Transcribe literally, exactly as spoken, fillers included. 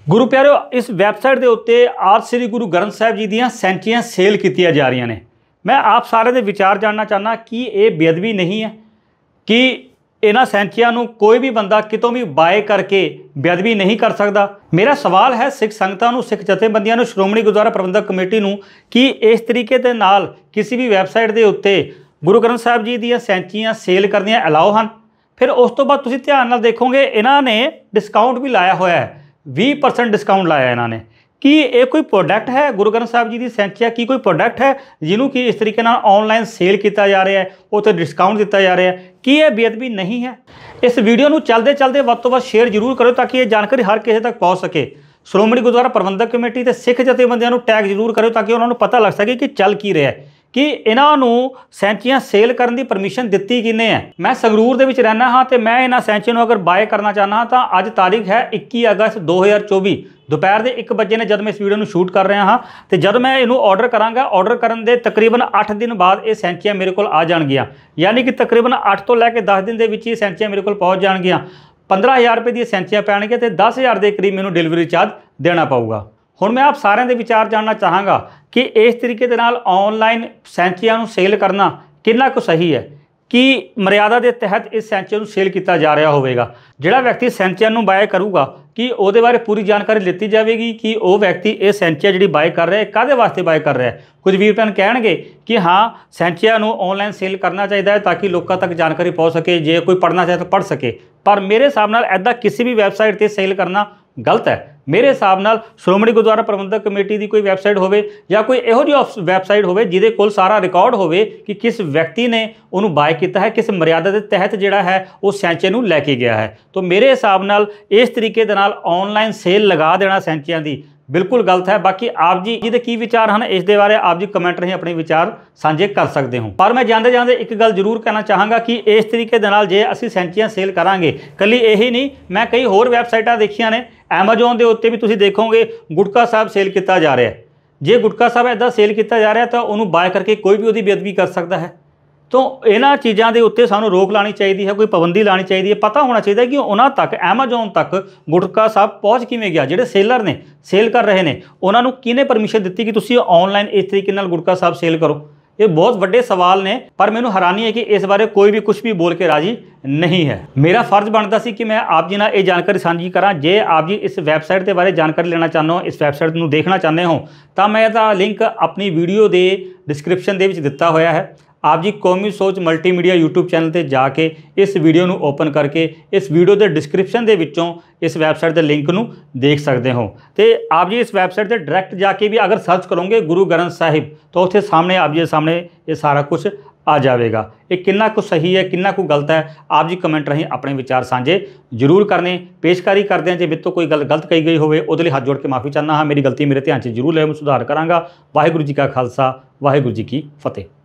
गुरु प्यारो, इस वैबसाइट के उत्ते आज श्री गुरु ग्रंथ साहिब जी दीयां सैंचियां सेल कीतियां जा रही ने। मैं आप सारे दे विचार जानना चाहना कि ये बेअदबी नहीं है कि इन्हां सैंचियां नूं कोई भी बंदा कितों भी बाय करके बेअदबी नहीं कर सकता। मेरा सवाल है सिख संगतां नूं, सिख जथेबंदियां नूं, श्रोमणी गुरुद्वारा प्रबंधक कमेटी नूं कि इस तरीके दे नाल किसी भी वैबसाइट के उत्ते गुरु ग्रंथ साहिब जी दीयां सैंचियां सेल करनियां अलाउ हन। फिर उस तो बाद तुसीं ध्यान नाल देखोगे इन्हां ने डिस्काउंट भी लाया होया है, बीस परसेंट डिस्काउंट लाया इन्होंने। कि ये कोई प्रोडक्ट है गुरु ग्रंथ साहिब जी की सैंचिया की कोई प्रोडक्ट है जिन्हों कि इस तरीके ऑनलाइन सेल किया जा रहा है, उत्ते डिस्काउंट दिता जा रहा है कि यह बेअदबी नहीं है। इस वीडियो को चलते चलते वध तो वध शेयर जरूर करो ताकि ये जानकारी हर किसी तक पहुँच सके। श्रोमणी गुरुद्वारा प्रबंधक कमेटी ते सिख जथेबंदियों को टैग जरूर करो ताकि उन्होंने पता लग सके कि चल की रहा है, कि इन्हों सैंचियां सेल करने की परमिशन दी किने है। मैं संगरूर दे विच रहना हाँ तो मैं इन्होंने सैंचियों अगर बाय करना चाहना हाँ तो अज तारीख है इक्की अगस्त दो हज़ार चौबी दोपहर के एक बजे ने जब मैं इस वीडियो में शूट कर रहा हाँ तो जब मैं इनू ऑर्डर कराँगा ऑर्डर करने के तकरीबन अठ दिन बाद ये सैंचियां मेरे को आ जाएगियाँ, यानी कि तकरीबन अठ तो लैके दस दिन के ये सैंचियां मेरे को पहुँच जाएगियाँ। पंद्रह हज़ार रुपये दी सैंचियां पैणगियां तो दस हज़ार के करीब मैनू डिलीवरी चार्ज देना पऊगा। हुण मैं आप सारे के विचार जानना चाहांगा कि इस तरीके के नाल ऑनलाइन सैंचियां नूं सेल करना कितना कुछ सही है, कि मर्यादा के तहत इस सैंचियां नूं सेल किया जा रहा होगा। जिहड़ा व्यक्ति सैंचियां नूं बाय करूगा कि उहदे बारे पूरी जानकारी लीती जाएगी कि वह व्यक्ति ये सैंचियां जिहड़ी बाय कर रहा है काहदे वास्ते बाय कर रहा है। कुछ वीर भैन कहणगे कि हाँ सैंचियां नूं ऑनलाइन सेल करना चाहिए है ताकि लोगों तक जानकारी पहुँच सके, जे कोई पढ़ना चाहे तो पढ़ सके। पर मेरे हिसाब नाल ऐदा किसी भी वैबसाइट पर सेल करना गलत है। मेरे हिसाब नाल श्रोमणी गुरुद्वारा प्रबंधक कमेटी की कोई वैबसाइट होवे या कोई इहो जी वैबसाइट होवे जिहदे कोल सारा रिकॉर्ड होवे कि किस व्यक्ति ने उन्होंने बाय किया है, किस मर्यादा के तहत जिहड़ा है वो सैंचियां नूं लैके गया है। तो मेरे हिसाब नाल इस तरीके दे नाल ऑनलाइन सेल लगा देना सैंचियां दी बिल्कुल गलत है। बाकी आप जी जी की विचार हैं इस दे बारे आप जी कमेंट राਹੀਂ अपने विचार साझे कर सकते हो। पर मैं जाते जाते एक गल जरूर कहना चाहांगा कि इस तरीके दे नाल जे असीं सैंचियां सेल करांगे, कली यही नहीं, मैं कई होर वैबसाइटां देखियां ने, एमाजोन के उत्ते भी तुसीं देखोगे गुटका साहब सेल किया जा रहा है। जे गुटका साहब इदा सेल किया जा रहा है तो उन्होंने बाय करके कोई भी उसकी बेअदबी कर सकता है। तो इन्हां चीज़ों के उत्ते सानूं रोक लानी चाहिए है, कोई पाबंदी लानी चाहिए है। पता होना चाहिए कि उन्हां तक एमाजोन तक गुटका साहब पहुँच किवें गया, जिहड़े सेलर ने सेल कर रहे हैं उन्होंने किने परमिशन दी कि तुसीं ऑनलाइन इस तरीके नाल गुटका साहब सेल करो। ये बहुत वड्डे सवाल ने, पर मैनूं हैरानी है कि इस बारे कोई भी कुछ भी बोल के राजी नहीं है। मेरा फर्ज बनता सी कि मैं आप जी नाल ये जानकारी साझी करा। जे आप जी इस वैबसाइट के बारे जानकारी लेना चाहते हो, इस वैबसाइट नूं देखना चाहते हो, तो मैं इसका लिंक अपनी वीडियो के डिस्क्रिप्शन दे विच दिता होया है। आप जी कौमी सोच मल्टीमीडिया यूट्यूब चैनल पर जाके इस वीडियो को ओपन करके इस वीडियो के डिस्क्रिप्शन के विचों इस वैबसाइट के लिंक को देख सकते हो। तो आप जी इस वैबसाइट पर डायरैक्ट जाके भी अगर सर्च करोगे गुरु ग्रंथ साहिब तो उत्थे सामने आप जी सामने ये सारा कुछ आ जाएगा। ये कितना कुछ सही है कितना कुछ गलत है, आप जी कमेंट राਹੀਂ अपने विचार साझे जरूर करने। पेशकारी करते हैं जे मेरे तो कोई गल गलत कही गई होवे उहदे लई हाथ जोड़ के माफ़ी चाहना हाँ। मेरी गलती मेरे ध्यान से जरूर ले, मैं सुधार करांगा। वाहिगुरू जी का खालसा वाहिगुरू जी की फतेह।